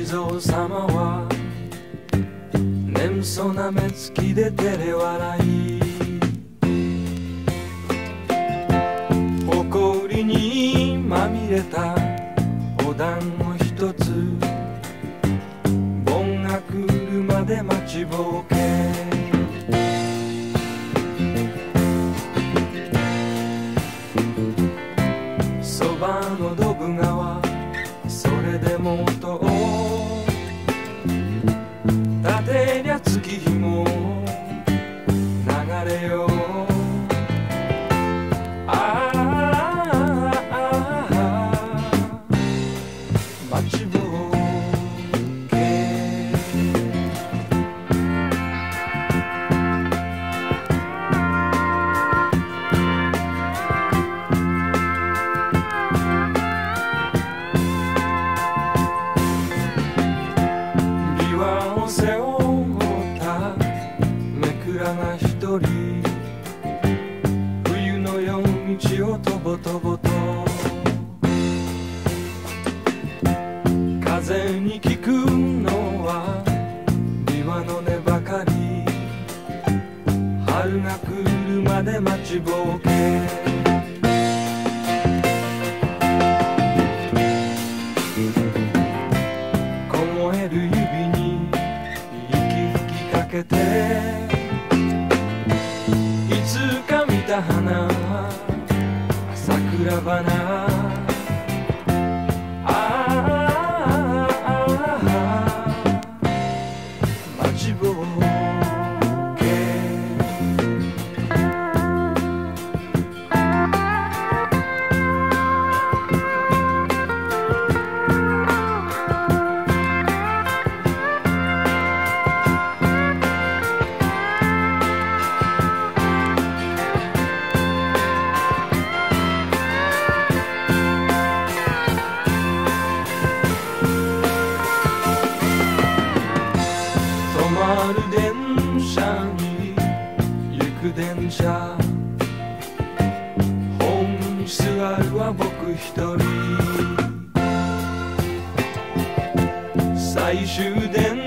蔵様は眠そうな目つきで照れ笑い、埃にまみれたお団子一つ、盆が来るまで待ちぼうけ、そばのドブ川、それでもと立てりゃ月日も流れよう。待ちぼうけ、琵琶を背負っためくらが一人、冬の夜道をとぼとぼと風に聞くのは琵琶の音ばかり、春が来るまで待ちぼうけ、凍える指に息吹きかけて、いつか見た花桜花、待ちぼうけ、止まる電車に行く電車、ホームに座るは僕一人、最終電